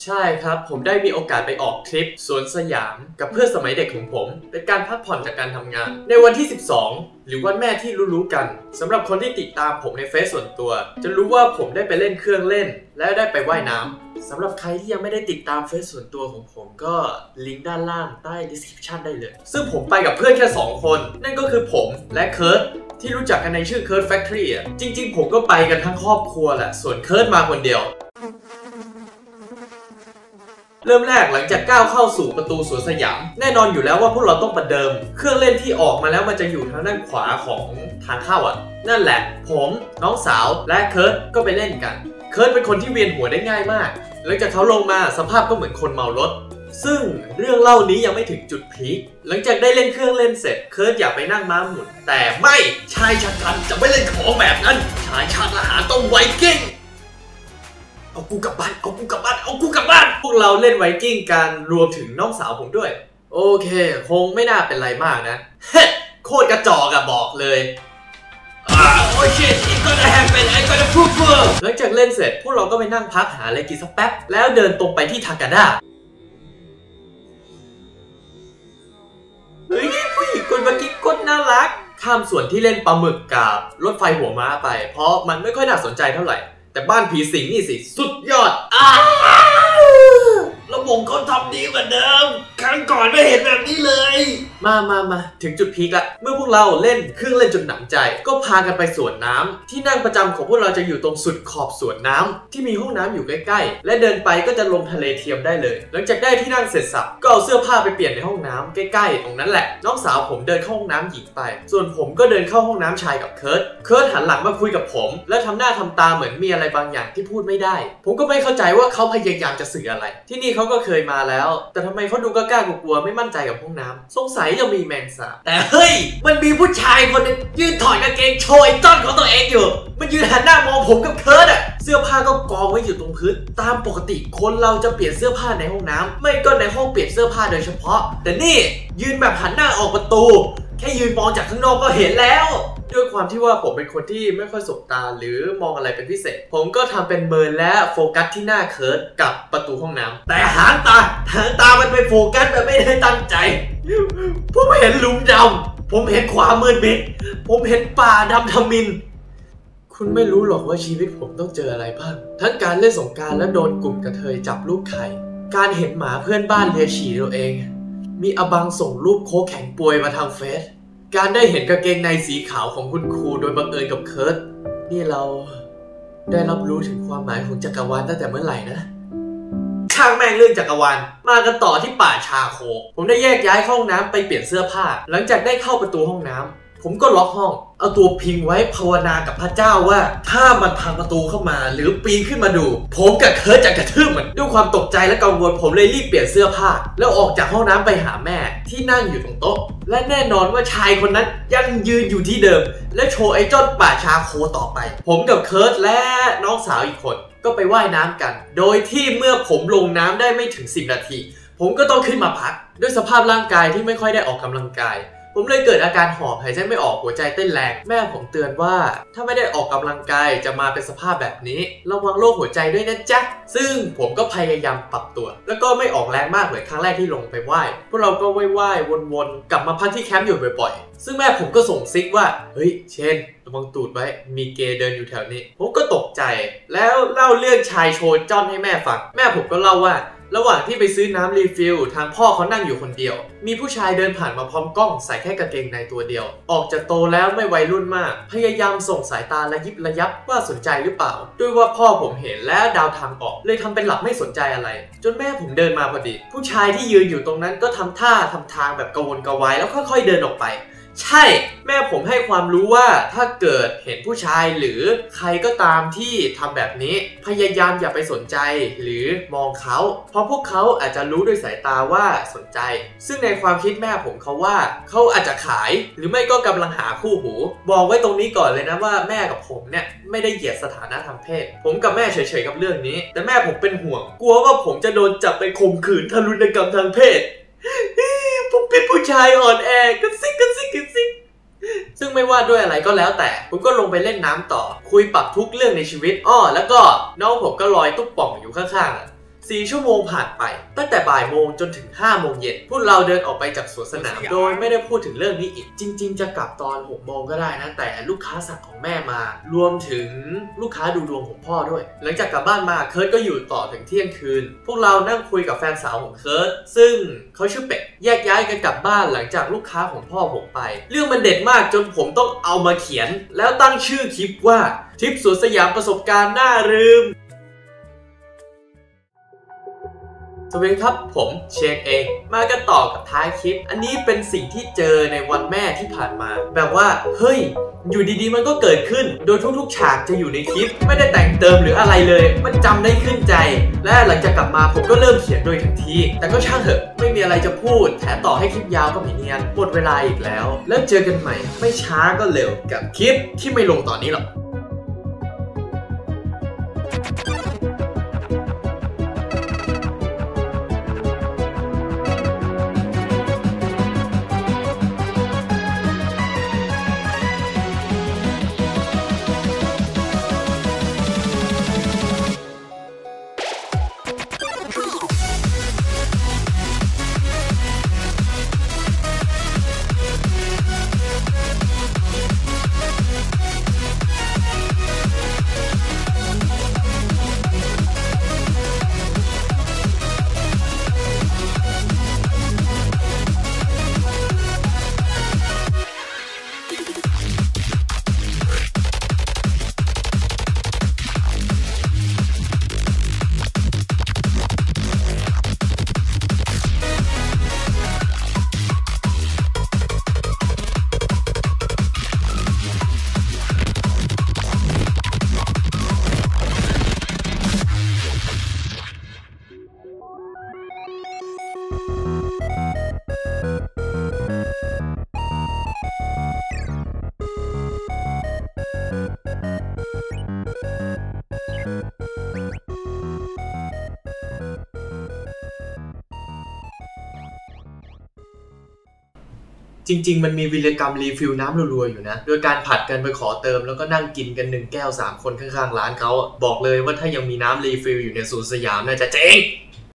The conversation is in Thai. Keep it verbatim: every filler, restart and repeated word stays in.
ใช่ครับผมได้มีโอกาสไปออกทริปสวนสยามกับเพื่อนสมัยเด็กของผมเป็นการพักผ่อนจากการทำงานในวันที่สิบสองหรือวันแม่ที่รู้ๆกันสำหรับคนที่ติดตามผมในเฟซส่วนตัวจะรู้ว่าผมได้ไปเล่นเครื่องเล่นและได้ไปว่ายน้ำสำหรับใครที่ยังไม่ได้ติดตามเฟซส่วนตัวของผมก็ลิงก์ด้านล่างใต้ description ได้เลยซึ่งผมไปกับเพื่อนแค่สองคนนั่นก็คือผมและเคิร์ทที่รู้จักกันในชื่อเคิร์ทแฟคทอรี่อ่ะจริงๆผมก็ไปกันทั้งครอบครัวแหละส่วนเคิร์ทมาคนเดียวเริ่มแรกหลังจากก้าวเข้าสู่ประตูสวนสยามแน่นอนอยู่แล้วว่าพวกเราต้องประเดิมเครื่องเล่นที่ออกมาแล้วมันจะอยู่ทางด้านขวาของทางเข้าอ่ะนั่นแหละผมน้องสาวและเคิร์ทก็ไปเล่นกันเคิร์ทเป็นคนที่เวียนหัวได้ง่ายมากหลังจากเขาลงมาสภาพก็เหมือนคนเมารถซึ่งเรื่องเล่านี้ยังไม่ถึงจุดพีคหลังจากได้เล่นเครื่องเล่นเสร็จเคิร์ทอยากไปนั่งม้าหมุนแต่ไม่ชายชะกันจะไม่เล่นของแบบนั้นชายชาติทหารต้องไวกิ้งเอากูกลับบ้านเอากูกลับบ้านเอากูกลับบ้านพวกเราเล่นไวกิ้งกันรวมถึงน้องสาวผมด้วยโอเคคงไม่น่าเป็นไรมากนะเฮ้โคตรกระจอกอะบอกเลยโอ้ชิตอีกก็จะแฮปเป็นไอ้ก็จะพูดเพื่อหลังจากเล่นเสร็จพวกเราก็ไปนั่งพักหาอะไรกินสักแป๊บแล้วเดินตรงไปที่ทากาด้าเฮ้ยผู้หญิงคนเมื่อกี้ก็น่ารักข้ามส่วนที่เล่นปลาหมึกกับรถไฟหัวม้าไปเพราะมันไม่ค่อยน่าสนใจเท่าไหร่แต่บ้านผีสิงนี่สิสุดยอดอ้าวระบบเขาทำดีกว่าเดิมครั้งก่อนไม่เห็นแบบนี้เลยมามามาถึงจุดพีคละเมื่อพวกเราเล่นเครื่องเล่นจนหนำใจก็พากันไปสวนน้ำที่นั่งประจำของพวกเราจะอยู่ตรงสุดขอบสวนน้ำที่มีห้องน้ำอยู่ใกล้ๆและเดินไปก็จะลงทะเลเทียมได้เลยหลังจากได้ที่นั่งเสร็จสับก็เอาเสื้อผ้าไปเปลี่ยนในห้องน้ำใกล้ๆตรงนั้นแหละน้องสาวผมเดินเข้าห้องน้ำหญิงไปส่วนผมก็เดินเข้าห้องน้ำชายกับเคิร์ทเคิร์ทหันหลังมาคุยกับผมและทำหน้าทำตาเหมือนมีอะไรบางอย่างที่พูดไม่ได้ผมก็ไม่เข้าใจว่าเขาพยายามจะสื่ออะไรที่นี่เขาก็เคยมาแล้วแต่ทำไมเขาดูกล้ากลัวๆไม่มั่นใจกับห้องน้ำสงสัยจะมีแมงสาบแต่เฮ้ยมันมีผู้ชายคนนึงยืนถอดกางเกงโชว์ไอ้ต้นของตัวเองอยู่มันยืนหันหน้ามองผมกับเคิร์ทอ่ะเสื้อผ้าก็กองไว้อยู่ตรงพื้นตามปกติคนเราจะเปลี่ยนเสื้อผ้าในห้องน้ำไม่ก็ในห้องเปลี่ยนเสื้อผ้าโดยเฉพาะแต่นี่ยืนแบบหันหน้าออกประตูแค่ยืนมองจากข้างนอกก็เห็นแล้วด้วยความที่ว่าผมเป็นคนที่ไม่ค่อยสบตาหรือมองอะไรเป็นพิเศษผมก็ทำเป็นเมินและโฟกัสที่หน้าเคิร์ทกับประตูห้องน้ำแต่หางตาหางตามันไปโฟกัสแบบไม่ได้ตั้งใจผมเห็นหลุมดำผมเห็นความมืดมิดผมเห็นป่าดำทมิฬคุณไม่รู้หรอกว่าชีวิตผมต้องเจออะไรบ้างทั้งการเล่นสงกรานต์และโดนกลุ่มกระเทยจับลูกไข่การเห็นหมาเพื่อนบ้านเลียฉี่ตัวเองมีอบังส่งรูปโค้กแข็งป่วยมาทางเฟซการได้เห็นกางเกงในสีขาวของคุณครูโดยบังเอิญกับเคิร์ทนี่เราได้รับรู้ถึงความหมายของจักรวาลตั้งแต่เมื่อไหร่นะช่างแม่งเรื่องจักรวาลมากันต่อที่ป่าชาโคผมได้แยกย้ายเข้าห้องน้ำไปเปลี่ยนเสื้อผ้าหลังจากได้เข้าประตูห้องน้ำผมก็ล็อกห้องเอาตัวพิงไว้ภาวนากับพระเจ้าว่าถ้ามันพังประตูเข้ามาหรือปีนขึ้นมาดูผมกับเคิร์ทจะกระทืบมันด้วยความตกใจและกังวลผมเลยรีบเปลี่ยนเสื้อผ้าแล้วออกจากห้องน้ำไปหาแม่ที่นั่งอยู่ตรงโต๊ะและแน่นอนว่าชายคนนั้นยังยืนอยู่ที่เดิมและโชว์ไอ้จ้อนป่าชาโคต่อไปผมกับเคิร์ทและน้องสาวอีกคนก็ไปว่ายน้ำกันโดยที่เมื่อผมลงน้ำได้ไม่ถึงสิบนาทีผมก็ต้องขึ้นมาพักด้วยสภาพร่างกายที่ไม่ค่อยได้ออกกำลังกายผมเลยเกิดอาการหอบหายใจไม่ออกหัวใจเต้นแรงแม่ผมเตือนว่าถ้าไม่ได้ออกกำลังกายจะมาเป็นสภาพแบบนี้ระวังโรคหัวใจด้วยนะจ๊ะซึ่งผมก็พยายามปรับตัวแล้วก็ไม่ออกแรงมากเหมือนครั้งแรกที่ลงไปว่ายพวกเราก็ว่ายๆวนๆกลับมาพักที่แคมป์อยู่บ่อยๆซึ่งแม่ผมก็ส่งซิกว่าเฮ้ยเชนระวังตูดไว้มีเกย์เดินอยู่แถวนี้ผมก็ตกใจแล้วเล่าเรื่องชายโชว์จ้อนให้แม่ฟังแม่ผมก็เล่าว่าระหว่างที่ไปซื้อน้ำรีฟิลทางพ่อเขานั่งอยู่คนเดียวมีผู้ชายเดินผ่านมาพร้อมกล้องใส่แค่กางเกงในตัวเดียวออกจากโตแล้วไม่วัยรุ่นมากพยายามส่งสายตาระยิบระยับว่าสนใจหรือเปล่าด้วยว่าพ่อผมเห็นแล้วดาวทางออกเลยทำเป็นหลับไม่สนใจอะไรจนแม่ผมเดินมาพอดีผู้ชายที่ยืนอยู่ตรงนั้นก็ทำท่าทำทางแบบกระวนกระวายแล้วค่อยๆเดินออกไปใช่แม่ผมให้ความรู้ว่าถ้าเกิดเห็นผู้ชายหรือใครก็ตามที่ทำแบบนี้พยายามอย่าไปสนใจหรือมองเขาเพราะพวกเขาอาจจะรู้ด้วยสายตาว่าสนใจซึ่งในความคิดแม่ผมเขาว่าเขาอาจจะขายหรือไม่ก็กำลังหาคู่หูบอกไว้ตรงนี้ก่อนเลยนะว่าแม่กับผมเนี่ยไม่ได้เหยียดสถานะทางเพศผมกับแม่เฉยๆกับเรื่องนี้แต่แม่ผมเป็นห่วงกลัวว่าผมจะโดนจับไปข่มขืนทารุณกรรมทางเพศผมเป็นผู้ชายอ่อนแอกระซิกกระซิกกระซิกซึ่งไม่ว่าด้วยอะไรก็แล้วแต่ผมก็ลงไปเล่นน้ำต่อคุยปรับทุกเรื่องในชีวิตอ้อแล้วก็น้องผมก็ลอยตุ๊บป่องอยู่ข้างๆสี่ชั่วโมงผ่านไปตั้งแต่บ่ายโมงจนถึงห้าโมงเย็นพวกเราเดินออกไปจากสวนสนามโดยไม่ได้พูดถึงเรื่องนี้อีกจริงๆจะกลับตอนหกโมงก็ได้นะแต่ลูกค้าสั่งของแม่มารวมถึงลูกค้าดูดวงของพ่อด้วยหลังจากกลับบ้านมาเคิร์ตก็อยู่ต่อถึงเที่ยงคืนพวกเรานั่งคุยกับแฟนสาวของเคิร์ตซึ่งเขาชื่อเป็ดแยกย้ายกันกลับบ้านหลังจากลูกค้าของพ่อผมไปเรื่องมันเด็ดมากจนผมต้องเอามาเขียนแล้วตั้งชื่อคลิปว่าทริปสวนสยามประสบการณ์น่าลืมสวัสดีครับผมเชคเองมากันต่อกับท้ายคลิปอันนี้เป็นสิ่งที่เจอในวันแม่ที่ผ่านมาแบบว่าเฮ้ยอยู่ดีๆมันก็เกิดขึ้นโดยทุกๆฉากจะอยู่ในคลิปไม่ได้แต่งเติมหรืออะไรเลยมันจำได้ขึ้นใจและหลังจากกลับมาผมก็เริ่มเขียนโดยทันทีแต่ก็ช่างเถอะไม่มีอะไรจะพูดแถมต่อให้คลิปยาวก็ไม่เนียนหมดเวลาอีกแล้วแล้วเจอกันใหม่ไม่ช้าก็เร็วกับคลิปที่ไม่ลงตอนนี้หรอกจริงๆมันมีวีรกรรมรีฟิลน้ำรัวๆอยู่นะโดยการผัดกันไปขอเติมแล้วก็นั่งกินกันหนึ่งแก้วสามคนข้างๆร้านเขาบอกเลยว่าถ้ายังมีน้ำรีฟิลอยู่ในสวนสยามน่าจะเจ๊ง